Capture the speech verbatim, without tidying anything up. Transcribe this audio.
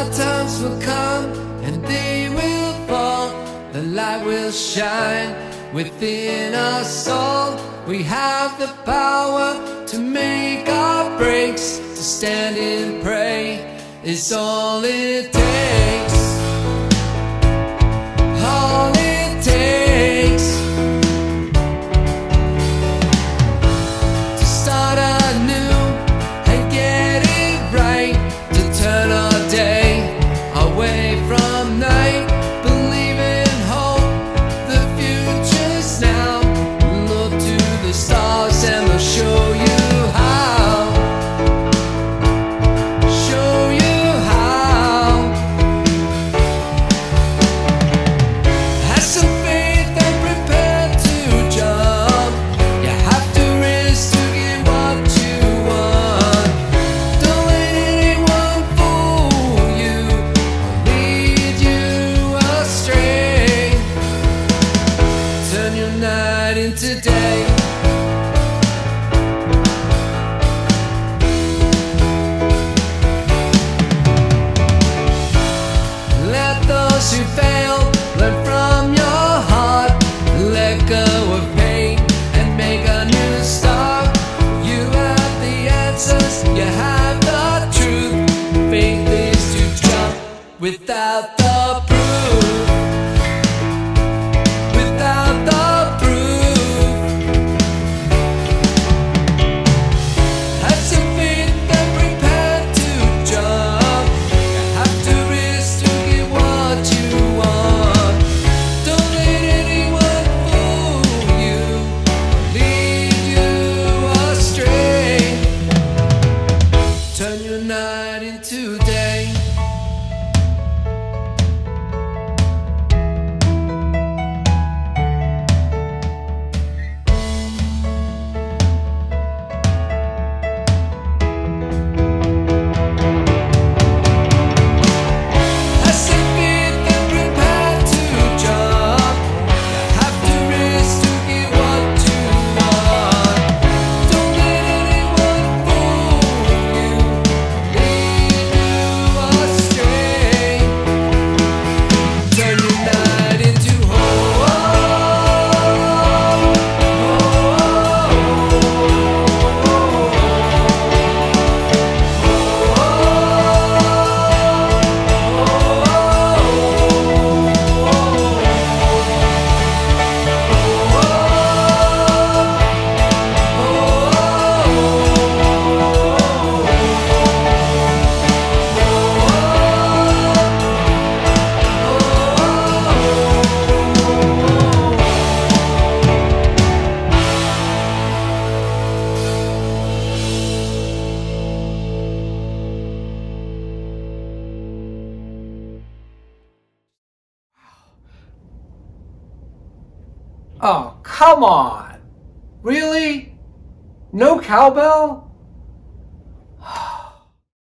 Hard times will come and they will fall. The light will shine within us all. We have the power to make our breaks. To stand and pray is all it takes. All it takes to start anew and get it right. To turn our day away from night. Believe in hope, the future's now. Look to the stars and they'll show you how. Show you how. Have some faith and prepare to jump. You have to risk to get what you want. Don't let anyone fool you or lead you astray. Turn your night into day. Let those who fail learn from your heart. Let go of pain and make a new start. You have the answers, you have the truth. Faith is to jump without the proof. Without the proof. Have some faith and prepare to jump. You have to risk to get what you want. Don't let anyone fool you, lead you astray. Turn your night into day. Have some faith and prepare to jump. You have to risk to get what you want. Don't let anyone fool you, lead you astray. Turn your night into hope. Oh, come on. Really? No cowbell?